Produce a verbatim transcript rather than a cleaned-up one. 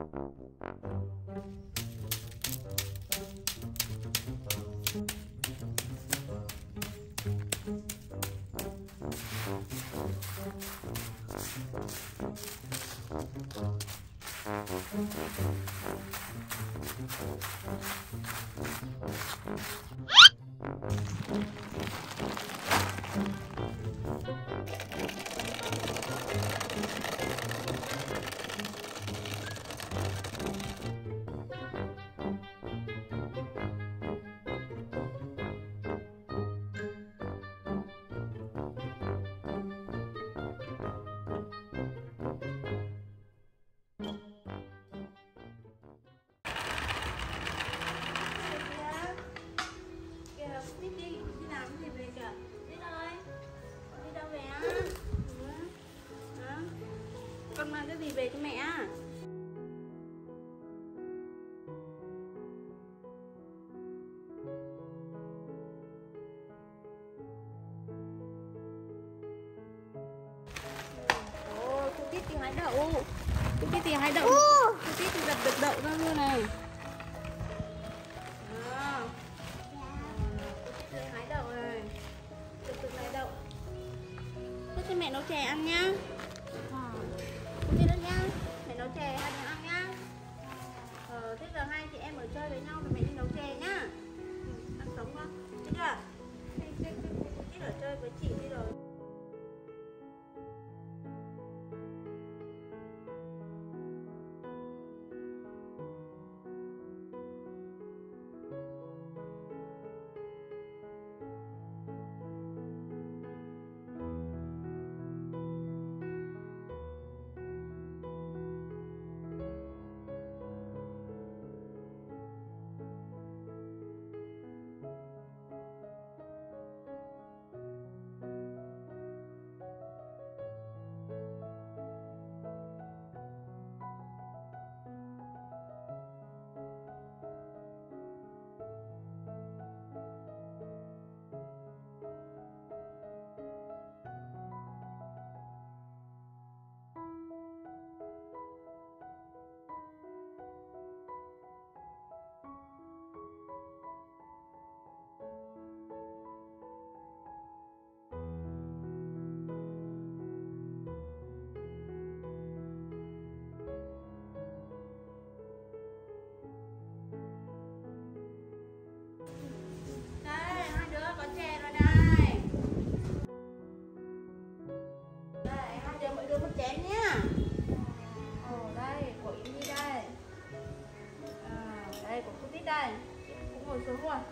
Con mang cái gì về cho mẹ? Ồ, Cutis thì hái đậu. Cutis thì hái đậu. Cutis thì đập được đậu ra luôn này. Đó. Cutis thì hái đậu này. Được được hái đậu. Thế cho mẹ nấu chè ăn nhá. Cutis nữa nhá. Mẹ nấu chè hai đứa ăn nhá. Ờ, thế giờ hai chị em ở chơi với nhau thì mẹ đi nấu chè nhá. Ăn sống không? Thế chưa? Cutis ở chơi với chị đi rồi. Có chè rồi đây. Đây, hai đứa mỗi đứa một chén nhá. Ồ, đây, của Yen Nhi đây. À, đây, của Cutis đây. Cũng ngồi xuống rồi.